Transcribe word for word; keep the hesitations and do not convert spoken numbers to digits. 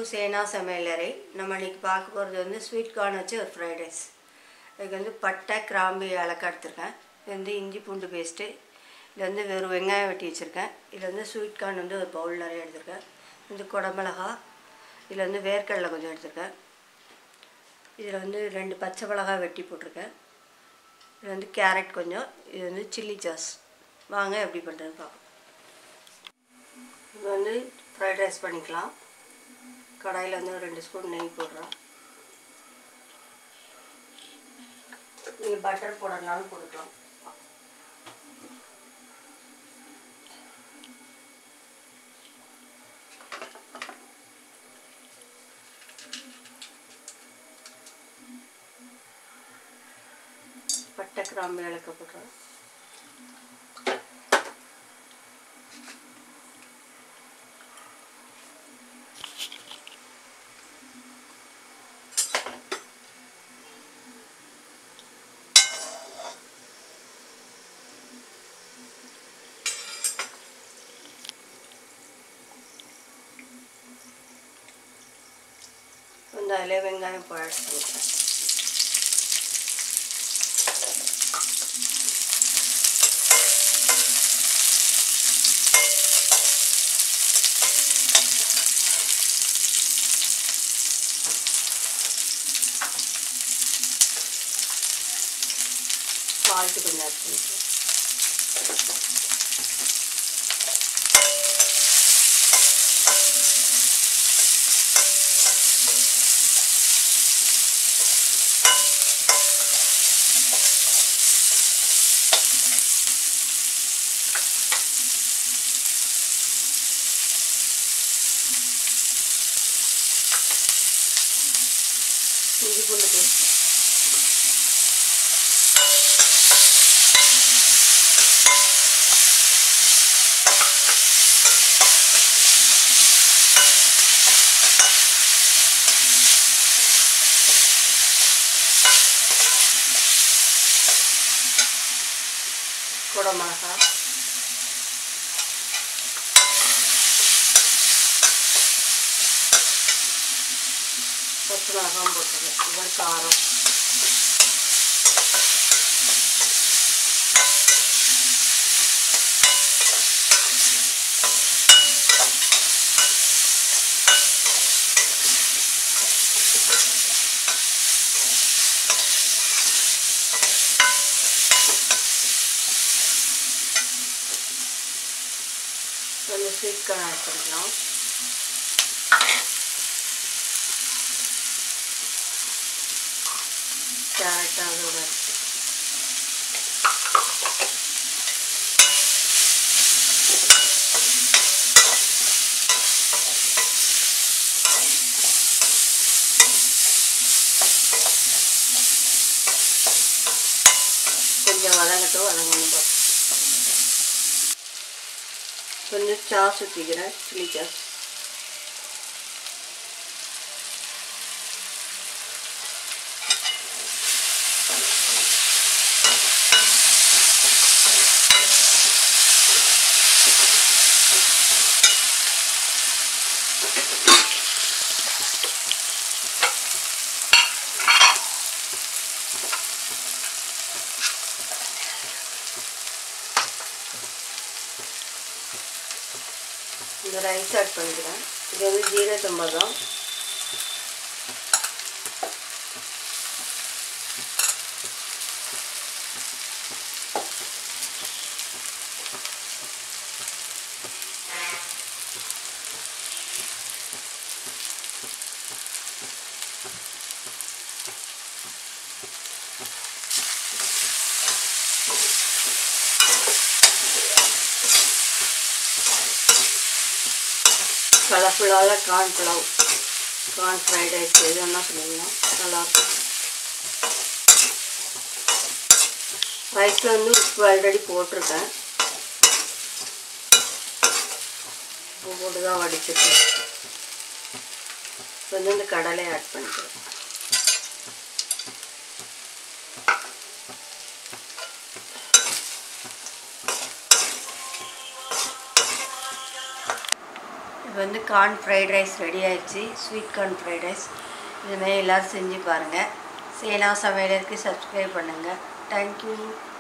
Welcome to சேனா சமையலறை. நம்ம இன்றைக்கி பார்க்க போகிறது வந்து ஸ்வீட் கார்ன் வச்சு ஒரு ஃப்ரைட் ரைஸ். இதுக்கு வந்து பட்டை கிராம்பு ஏலக்காய் எடுத்துருக்கேன். இது வந்து இஞ்சி பூண்டு பேஸ்ட்டு. இது வந்து வெறும் வெங்காயம் வெட்டி வச்சுருக்கேன். இதில் வந்து ஸ்வீட் கார்ன் வந்து ஒரு பவுல் நிறைய எடுத்துருக்கேன். இது குடமிளகா, இதில் வந்து வேர்க்கடலை கொஞ்சம் எடுத்துருக்கேன். இதில் வந்து ரெண்டு பச்சை மிளகாய் வெட்டி போட்டிருக்கேன். இது வந்து கேரட் கொஞ்சம், இது வந்து சில்லி சாஸ். வாங்க எப்படி பண்ணுறதுன்னு பார்ப்போம். இது வந்து ஃப்ரைட் ரைஸ் பண்ணிக்கலாம். கடாயில் வந்து ஒரு ரெண்டு ஸ்பூன் நெய் போடுறோம். நீங்கள் பட்டர் போடுறதுனாலும் போட்டுக்கலாம். பட்டை கிராம்பு ஏலக்காய் போடுறோம். வந்து அதிலே வெங்காயம் போட்டு பண்ணிக்கிறேன். சால்ட்டு கொஞ்சம் ஆட் பண்ணிக்கிறேன். இஞ்சி பூண்டு பேஸ்ட் குடமிளகா, பச்சை மிளகாயும் போட்டுருக்கேன். இதுதான் காரம். கொஞ்சம் ஸ்வீட் கார்ன் ஆட் பண்ணிக்கலாம். கேரட் அதோட கொஞ்சம் வதங்கட்டும். வதங்கணும் பார்த்து கொஞ்சம் சாஸ் ஊற்றிக்கிறேன். சில்லி சாஸ் இந்த ரைஸ் ஆட் பண்ணிக்கிறேன். இது வந்து ஜீரக சம்பா தான். கலர்ஃபுல்லான corn pulao, corn fried rice எது வேணால் சொல்லிங்கன்னா நல்லாயிருக்கும். ரைஸில் வந்து உப்பு ஆல்ரெடி போட்டிருக்கேன். உப்பு போட்டு தான் வடிச்சிருக்கேன். கொஞ்சம் இந்த கடலை ஆட் பண்ணிக்கிறேன். இப்போ வந்து கார்ன் ஃப்ரைட் ரைஸ் ரெடி ஆயிடுச்சு. ஸ்வீட் கார்ன் ஃப்ரைட் ரைஸ் இதுமாதிரி எல்லோரும் செஞ்சு பாருங்கள். சேனா சமையலருக்கு சப்ஸ்கிரைப் பண்ணுங்கள். தேங்க்யூ.